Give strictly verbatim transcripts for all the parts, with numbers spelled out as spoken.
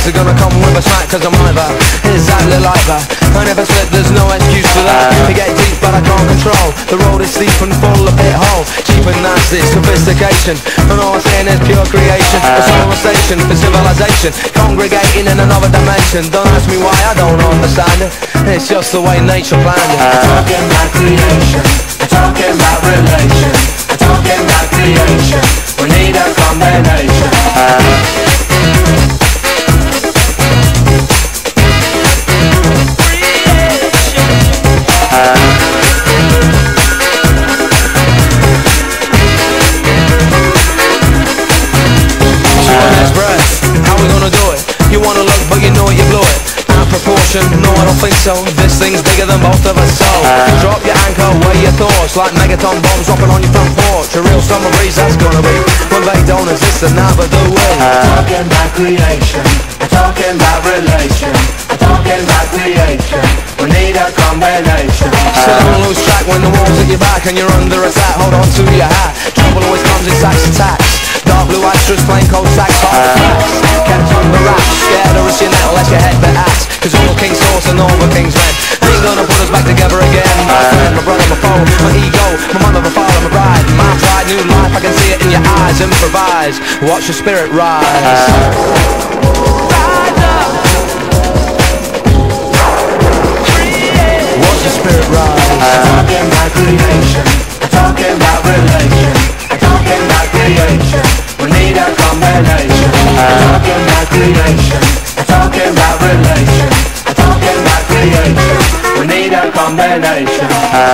are gonna come with a smack, cause I'm either exactly like that. I never slip, there's no excuse for that. I get deep but I can't control. The road is steep and full of pit hole. Cheap and nasty, sophistication. And all I'm saying is pure creation. A solar station for civilization, congregating in another dimension. Don't ask me why, I don't understand it. It's just the way nature planned it. I'm talking about creation, I'm talking about relation, I'm talking about creation. We need a combination. You wanna look but you know you blew it. Out of proportion, no I don't think so. This thing's bigger than both of us, so drop your anchor, weigh your thoughts like megaton bombs dropping on your front porch. A real summer breeze that's gonna be when they don't exist and now but do we. I'm talking about creation, I'm talking about relation, I'm talking about creation. We need a combination. So don't lose track when the wall's at your back and you're under attack. Hold on to your hat, trouble always comes in sacks of tacks. Dark blue extras, plain cold sacks, hard facts. Kept under wraps, scared of risking that, let your head be asked. Cause all the king's horse and all the king's men ain't gonna put us back together again. My friend, my brother, my foe, my ego, my mother, my father, my bride. My pride, new life, I can see it in your eyes. Improvise, watch your spirit rise. Rise up. Watch your spirit rise. I'm talking about creation, I'm talking about relation, I'm talking about creation. We need a combination. I'm talking about creation, I'm talking about relation, I'm talking about creation. We need a combination.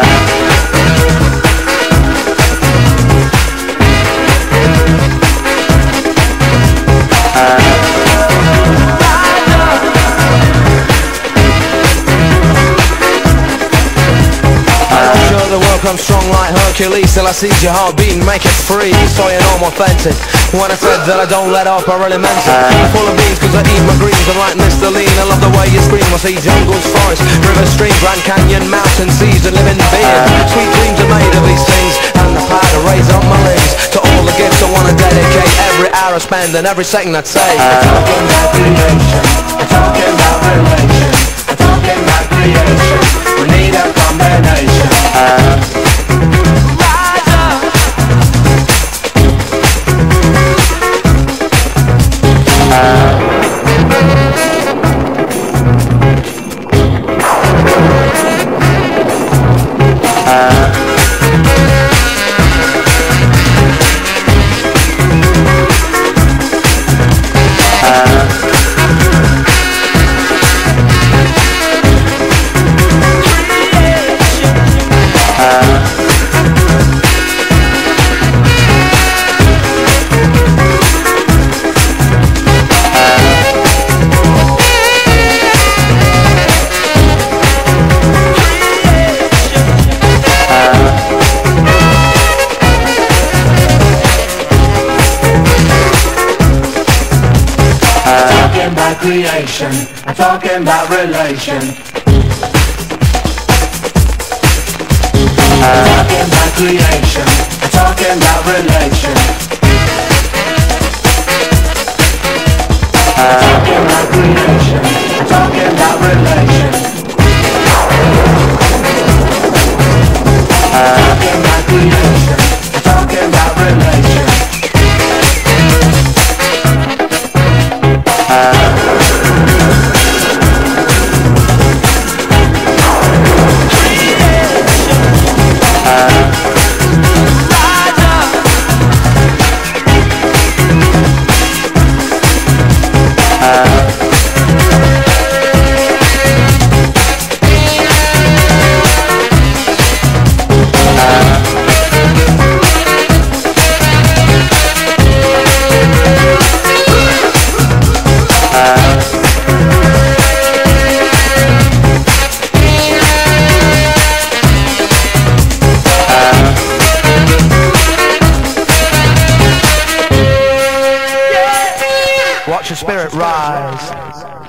The world comes strong like Hercules till I seize your heart beating, make it free. So you know I'm authentic. When I said that I don't let up, I really meant it. I'm full of beans cause I eat my greens. I'm like Mister Lean, I love the way you scream. I see jungles, forests, rivers, streams, Grand Canyon, mountains, seas, and living being. Sweet dreams are made of these things, and the power to raise up my limbs. To all the gifts I wanna dedicate every hour I spend and every second I take. I'm talking about creation, I'm talking about relation, I'm talking about creation. We need a combination. Rise up. Creation, I'm talking about relation, I'm talking about creation, I'm talking about relation, I'm talking about creation, I'm talking about relation, I'm talking about creation, I'm talking about relation. Watch your spirit rise.